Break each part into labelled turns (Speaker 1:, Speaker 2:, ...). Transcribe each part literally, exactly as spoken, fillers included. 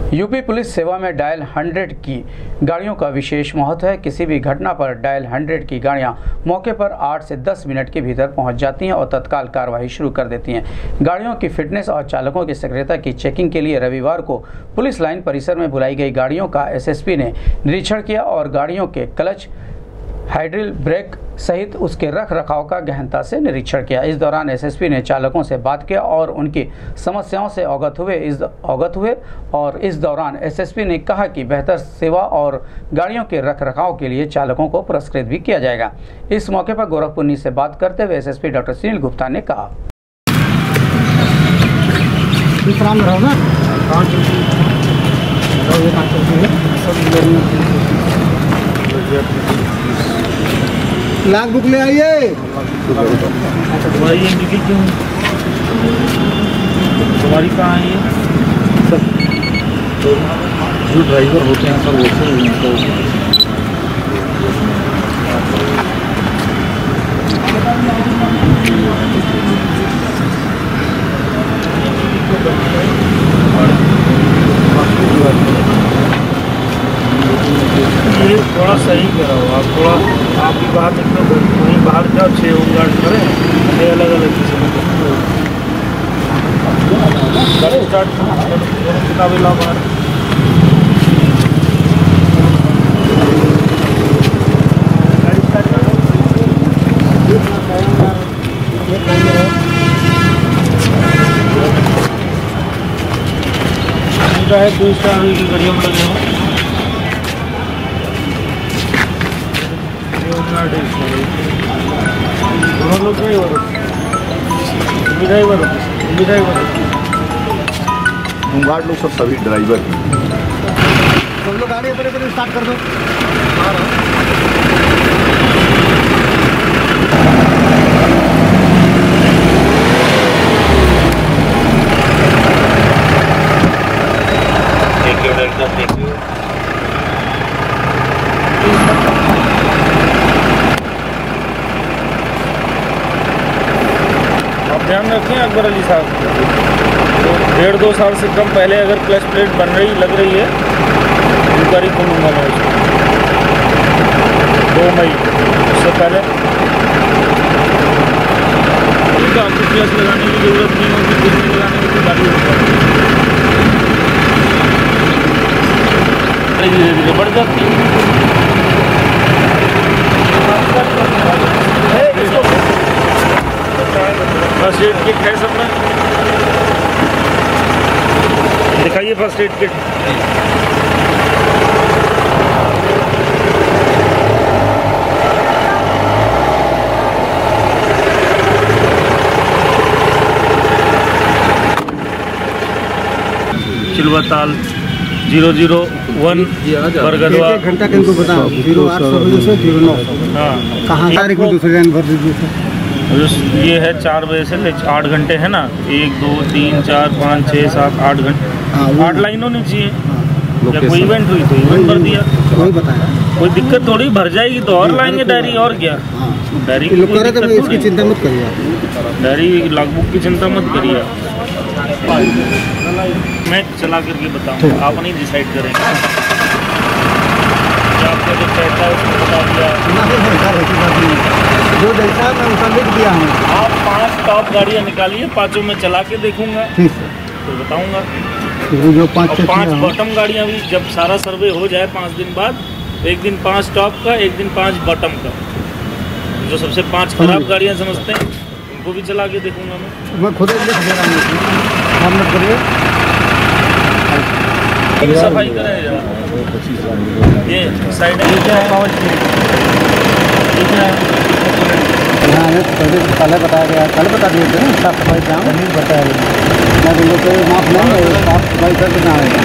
Speaker 1: UP police सेवा में dial hundred की गाड़ियों का विशेष महत्व है। किसी भी घटना पर डायल हंड्रेड की गाड़ियां मौके पर आठ से दस मिनट के भीतर पहुंच जाती हैं और तत्काल कार्रवाई शुरू कर देती हैं। गाड़ियों की फिटनेस और चालकों की सक्रियता की चेकिंग के लिए रविवार को पुलिस लाइन परिसर में बुलाई गई गाड़ियों का एसएसपी ने निरीक्षण किया और गाड़ियों के क्लच, हाइड्रिल ब्रेक सहित उसके रख रखाव का गहनता से निरीक्षण किया। इस दौरान एसएसपी ने चालकों से बात किया और उनकी समस्याओं से अवगत हुए इस अवगत हुए और इस दौरान एसएसपी ने कहा कि बेहतर सेवा और गाड़ियों के रख रखाव के लिए चालकों को पुरस्कृत भी किया जाएगा। इस मौके पर गोरखपुर न्यूज़ से बात करते हुए एसएसपी डॉक्टर सुनील गुप्ता ने कहा,
Speaker 2: लाख बुक ले आइए।
Speaker 3: तुम्हारी क्यों तुम्हारी कहाँ है ये सब? जो ड्राइवर होते हैं सर वैसे उनको ये थोड़ा सही करा हो आप, थोड़ा आप भी बाहर निकलो, वहीं बाहर जाओ, छः होमगार्ड करें, हमें अलग अलग गाड़ी स्टार्ट किताबें ला बाहर। गाड़ी स्टार्ट करो, है दो स्टार की गाड़ियों में लगे हो। दोनों लोग ड्राइवर ड्राइवर ड्राइवर
Speaker 4: होमगार्ड लोग सब सभी ड्राइवर
Speaker 2: सब लोग गाड़ी अपने अपने स्टार्ट कर दो।
Speaker 3: Thank you doctor, thank you. ध्यान रखें अकबर अली साहब, तो डेढ़ दो साल से कम पहले अगर क्लच प्लेट बन रही लग रही है इंक्वायरी खोलूँगा मैं उसको दो मई, उससे पहले तो आपको क्लच लगाने की जरूरत नहीं होगी, ब्रेक लगाने की गाड़ी धीरे धीरे बढ़ जाती है। फर्स्ट एड किट है सब में, दिखाइए first aid kit. Chilwatal zero zero one Bargadwa
Speaker 2: घंटा के इनको बताओ, जीरो आठ सौ बजे से जीरो नौ सौ।
Speaker 3: हाँ,
Speaker 2: कहाँ तारीख में दूसरे दिन भर दीजिए।
Speaker 3: ये है चार बजे से ले आठ घंटे है ना, एक दो तीन चार पाँच छः सात आठ घंटे, आठ लाइन होनी चाहिए। या कोई इवेंट हुई तो इवेंट भर दिया,
Speaker 2: कोई बताया
Speaker 3: कोई दिक्कत थोड़ी, भर जाएगी तो और लाएंगे डायरी, और क्या डायरी की
Speaker 2: इसकी चिंता मत करिए,
Speaker 3: डायरी लॉगबुक की चिंता मत करिए। मैं चला करके बताऊँगा, आप नहीं डिसाइड करेंगे, आपका जो कहता है उसको बता दिया,
Speaker 2: जो जैसा मैं उसका लिख दिया हूँ।
Speaker 3: आप पांच टॉप गाड़ियाँ निकालिए, पाँचों में चला के देखूंगा तो बताऊंगा।
Speaker 2: जो पाँच
Speaker 3: और पांच बॉटम गाड़ियाँ भी जब सारा सर्वे हो जाए पाँच दिन बाद, एक दिन पांच टॉप का, एक दिन पांच बॉटम का, जो सबसे पांच खराब गाड़ियाँ समझते हैं उनको भी चला के देखूंगा मैं।
Speaker 2: मैं खुद लिख दे रहा हूँ, मत करिए,
Speaker 3: सफाई करें जरा। ये साइड है क्या है,
Speaker 2: पहले पहले बताया गया, कल बता दिए थे ना, साफ सफाई का नहीं बताया गया, मैं बोलो तो माफ नहीं, साफ सफाई करके ना आएगा।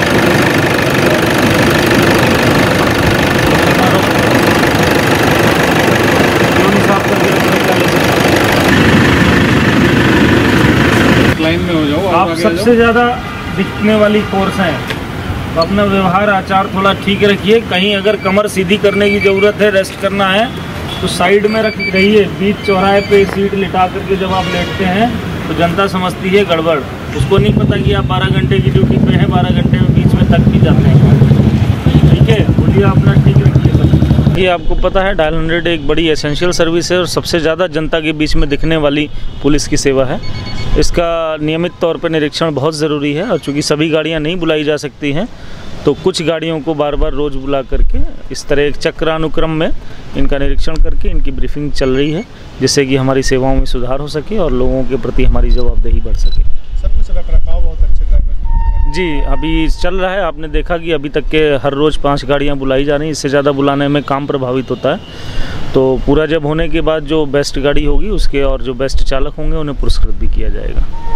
Speaker 3: लाइन में हो जाओ, आप सबसे ज़्यादा दिखने वाली कोर्स हैं, तो अपना व्यवहार आचार थोड़ा ठीक रखिए। कहीं अगर कमर सीधी करने की ज़रूरत है, रेस्ट करना है, तो साइड में रख रहिए। बीच चौराहे पे सीट लिटा करके जब आप लेटते हैं तो जनता समझती है गड़बड़। उसको नहीं पता कि आप बारह घंटे की ड्यूटी पे हैं, बारह घंटे में बीच में ये अपना ठीक रखिए सब। ये आपको पता है डायल हंड्रेड एक बड़ी एसेंशियल सर्विस है और सबसे ज़्यादा जनता के बीच में दिखने वाली पुलिस की सेवा है। इसका नियमित तौर पर निरीक्षण बहुत ज़रूरी है और चूँकि सभी गाड़ियाँ नहीं बुलाई जा सकती हैं तो कुछ गाड़ियों को बार बार रोज़ बुला करके इस तरह एक चक्रानुक्रम में इनका निरीक्षण करके इनकी ब्रीफिंग चल रही है, जिससे कि हमारी सेवाओं में सुधार हो सके और लोगों के प्रति हमारी जवाबदेही बढ़ सके।
Speaker 4: सब कुछ रख रखाव बहुत अच्छे ड्राइवर
Speaker 3: जी अभी चल रहा है। आपने देखा कि अभी तक के हर रोज़ पाँच गाड़ियाँ बुलाई जा रही हैं। इससे ज़्यादा बुलाने में काम प्रभावित होता है। तो पूरा जब होने के बाद जो बेस्ट गाड़ी होगी उसके और जो बेस्ट चालक होंगे उन्हें पुरस्कृत भी किया जाएगा।